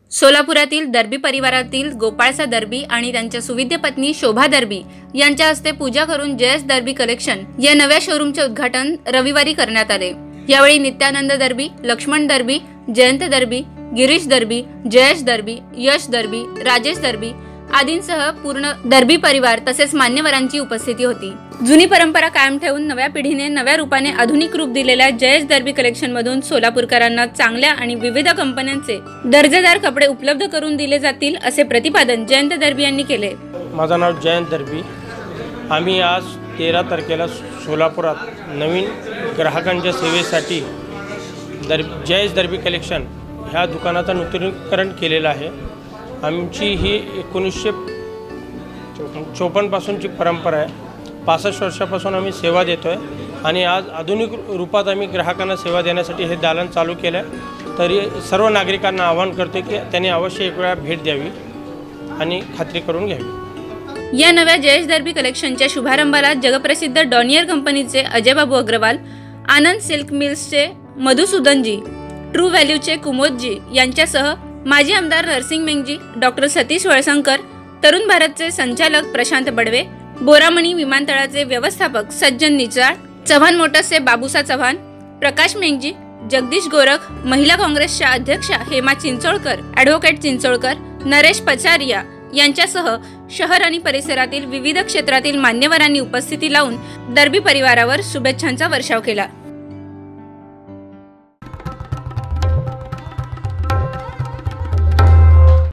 सोलापुरातील दर्बी परिवारातील गोपाळसा दर्बी आणि त्यांच्या सुविद्य पत्नी शोभा दर्बी यांच्या हस्ते पूजा करून जयेश दर्बी कलेक्शन या नव्या शोरूमचे उद्घाटन रविवारी करण्यात आले। यावेळी नित्यानंद दर्बी, लक्ष्मण दर्बी, जयंत दर्बी, गिरीश दर्बी, जयेश दर्बी, यश दर्बी, राजेश दर्बी आदींसह पूर्ण दर्बी परिवार तसेच मान्यवरांची उपस्थिती होती। जुनी परंपरा कायम ठेवून नव्या पिढीने नव्या रूपाने आधुनिक रूप दिलेल्या जयेश दर्बी कलेक्शन मधून सोलापूरकरांना चांगल्या आणि विविध कंपन्यांचे दर्जेदार कपडे उपलब्ध करून दिले जातील असे प्रतिपादन जयंत दर्बी यांनी केले। माझं नाव जयंत दर्बी। आम्ही आज 13 तारखेला सोलापुरात नवीन ग्राहकांच्या सेवेसाठी जयेश दर्बी कलेक्शन ह्या दुकानाचं नूतनीकरण केलेलं आहे। आमची ही 1954 पासूनची परंपरा आहे। 65 वर्षापासून आम्ही सेवा देतोय आणि आज आधुनिक रूपात आम्ही ग्राहकांना सेवा देण्यासाठी हे दालन चालू केलं आहे। तरी सर्व नागरिकांना आवाहन करते की त्यांनी अवश्य एक वेळा भेट द्यावी आणि खात्री करून घ्यावी। या नव्या जयेश दर्बी कलेक्शनच्या शुभारंभाला जगप्रसिद्ध डॉनियर कंपनीचे अजय बाबू अग्रवाल, आनंद सिल्क मिल्सचे मधुसूदनजी, ट्रू व्हॅल्यूचे कुमोदजी यांच्यासह माजी आमदार नरसिंग मेंगजी, डॉक्टर सतीश वळसंकर, तरुण भारतचे संचालक प्रशांत बडवे, बोरामणी विमानतळाचे व्यवस्थापक सज्जन निचाळ, चव्हाण मोटर्सचे बाबूसा चव्हाण, प्रकाश मेंगजी, जगदीश गोरख, महिला काँग्रेसच्या अध्यक्षा हेमा चिंचोळकर, ॲडव्होकेट चिंचोळकर, नरेश पचारिया यांच्यासह शहर आणि परिसरातील विविध क्षेत्रातील मान्यवरांनी उपस्थिती लावून दर्बी परिवारावर शुभेच्छांचा वर्षाव केला।